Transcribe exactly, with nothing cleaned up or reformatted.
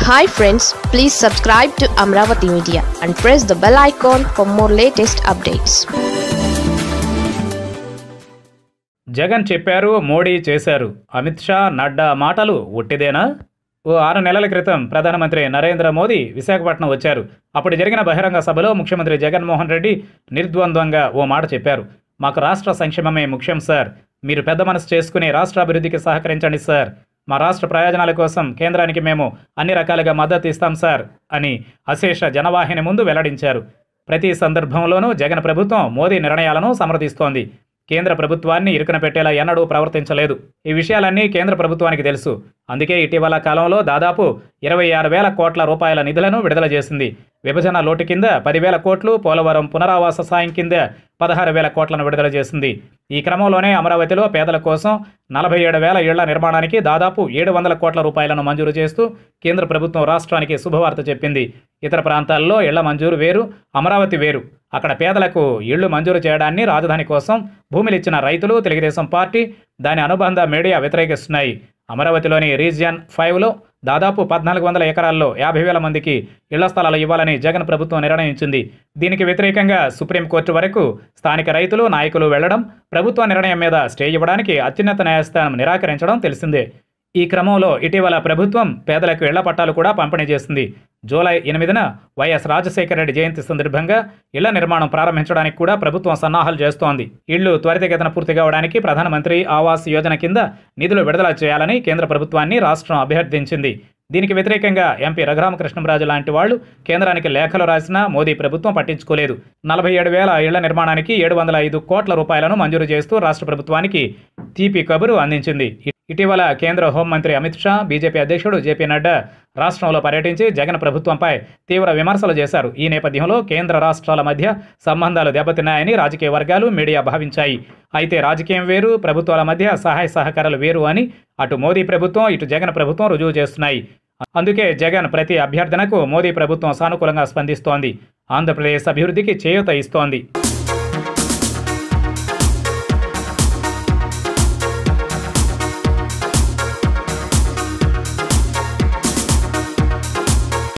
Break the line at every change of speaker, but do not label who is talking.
Hi friends, please subscribe to Amaravathi Media and press the bell icon for more latest updates.
Jagan చెప్పారు, మోడీ చేశారు. అమిత్ షా, నడ్డా మాటలు ఒట్టిదేనా? ఓ ఆరు నెలల క్రితం ప్రధానమంత్రి నరేంద్ర మోదీ విశాఖపట్నం వచ్చారు. అప్పుడు జరిగిన బహిరంగ సభలో ముఖ్యమంత్రి జగన్మోహన్ రెడ్డి నిర్ద్వంద్వంగా ఓ మాట చెప్పారు. మాకు రాష్ట్ర సంక్షేమమే ముఖ్యం సార్. మీరు పెద్ద మనసు చేసుకుని రాష్ట్రాభివృద్ధికి సహకరించండి సార్. మా రాష్ట్ర ప్రయోజనాల కోసం కేంద్రానికి మేము అన్ని రకాలుగా మద్దతు ఇస్తాం సార్ అని అశేష జనవాహిని ముందు వెల్లడించారు. ప్రతి సందర్భంలోనూ జగన్ ప్రభుత్వం మోదీ నిర్ణయాలను సమర్థిస్తోంది. కేంద్ర ప్రభుత్వాన్ని ఇరుకున పెట్టేలా ఎన్నడూ ప్రవర్తించలేదు. ఈ విషయాలన్నీ కేంద్ర ప్రభుత్వానికి తెలుసు. అందుకే ఇటీవల కాలంలో దాదాపు ఇరవై ఆరు వేల కోట్ల రూపాయల నిధులను విడుదల చేసింది. విభజన లోటు కింద పదివేల కోట్లు, పోలవరం పునరావాస సాయం కింద పదహారు వేల కోట్లను విడుదల చేసింది. ఈ క్రమంలోనే అమరావతిలో పేదల కోసం నలభై ఏడు వేల ఇళ్ల నిర్మాణానికి దాదాపు ఏడు వందల కోట్ల రూపాయలను మంజూరు చేస్తూ కేంద్ర ప్రభుత్వం రాష్ట్రానికి శుభవార్త చెప్పింది. ఇతర ప్రాంతాల్లో ఇళ్ల మంజూరు వేరు, అమరావతి వేరు. అక్కడ పేదలకు ఇళ్లు మంజూరు చేయడాన్ని రాజధాని కోసం భూమిలిచ్చిన రైతులు, తెలుగుదేశం పార్టీ, దాని అనుబంధ మీడియా వ్యతిరేకిస్తున్నాయి. అమరావతిలోని రీజియన్ ఫైవ్లో దాదాపు పద్నాలుగు వందల ఎకరాల్లో యాభై వేల మందికి ఇళ్ల స్థలాలు ఇవ్వాలని జగన్ ప్రభుత్వం నిర్ణయించింది. దీనికి వ్యతిరేకంగా సుప్రీంకోర్టు వరకు స్థానిక రైతులు, నాయకులు వెళ్లడం, ప్రభుత్వ నిర్ణయం మీద స్టే ఇవ్వడానికి అత్యున్నత న్యాయస్థానం నిరాకరించడం తెలిసిందే. ఈ క్రమంలో ఇటీవల ప్రభుత్వం పేదలకు ఇళ్ల పట్టాలు కూడా పంపిణీ చేసింది. జూలై ఎనిమిదిన వైఎస్ రాజశేఖర రెడ్డి జయంతి సందర్భంగా ఇళ్ల నిర్మాణం ప్రారంభించడానికి కూడా ప్రభుత్వం సన్నాహాలు చేస్తోంది. ఇళ్లు త్వరితగతిన పూర్తి కావడానికి ప్రధానమంత్రి ఆవాస్ యోజన కింద నిధులు విడుదల చేయాలని కేంద్ర ప్రభుత్వాన్ని రాష్ట్రం అభ్యర్థించింది. దీనికి వ్యతిరేకంగా ఎంపీ రఘురామకృష్ణంరాజు లాంటి వాళ్లు కేంద్రానికి లేఖలు రాసినా మోదీ ప్రభుత్వం పట్టించుకోలేదు. నలభై ఏడు వేల ఇళ్ల నిర్మాణానికి ఏడు వందల ఐదు కోట్ల రూపాయలను మంజూరు చేస్తూ రాష్ట్ర ప్రభుత్వానికి తీపి కబురు అందించింది. ఇటీవల కేంద్ర హోంమంత్రి అమిత్ షా, బీజేపీ అధ్యక్షుడు జేపీ నడ్డా రాష్ట్రంలో పర్యటించి జగన్ ప్రభుత్వంపై తీవ్ర విమర్శలు చేశారు. ఈ నేపథ్యంలో కేంద్ర రాష్ట్రాల మధ్య సంబంధాలు దెబ్బతిన్నాయని రాజకీయ వర్గాలు, మీడియా భావించాయి. అయితే రాజకీయం వేరు, ప్రభుత్వాల మధ్య సహాయ సహకారాలు వేరు అని అటు మోదీ ప్రభుత్వం, ఇటు జగన్ ప్రభుత్వం రుజువు చేస్తున్నాయి. అందుకే జగన్ ప్రతి అభ్యర్థనకు మోదీ ప్రభుత్వం సానుకూలంగా స్పందిస్తోంది. ఆంధ్రప్రదేశ్ అభివృద్ధికి చేయూత ఇస్తోంది.